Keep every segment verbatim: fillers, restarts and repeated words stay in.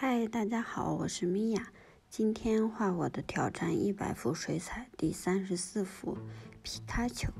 嗨，大家好，我是米娅。今天画我的挑战一百幅水彩第三十四幅皮卡丘。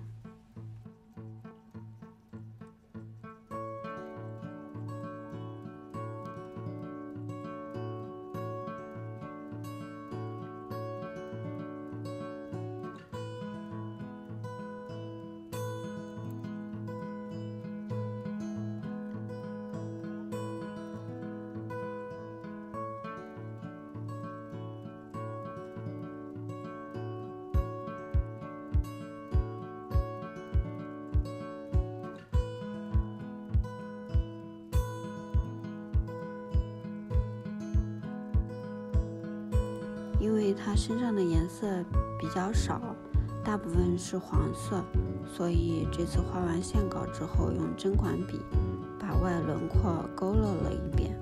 因为它身上的颜色比较少，大部分是黄色，所以这次画完线稿之后，用针管笔把外轮廓勾勒了一遍。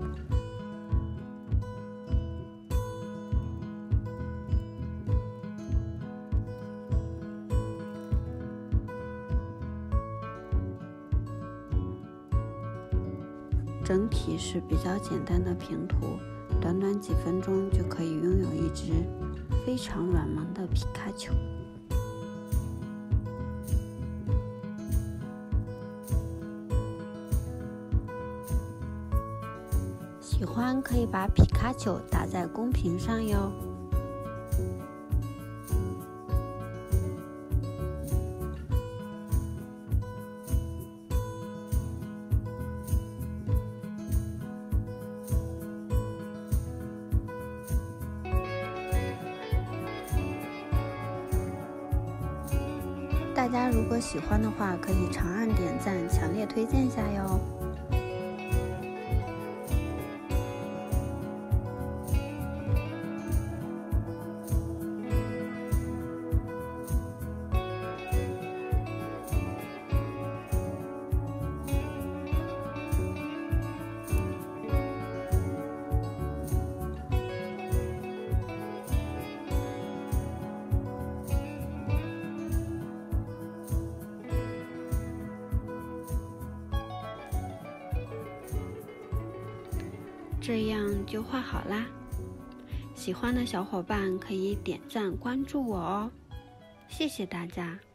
整体是比较简单的平涂，短短几分钟就可以拥有一只非常软萌的皮卡丘。喜欢可以把皮卡丘打在公屏上哟。大家如果喜欢的话，可以长按点赞，强烈推荐下哟。这样就画好啦，喜欢的小伙伴可以点赞关注我哦，谢谢大家。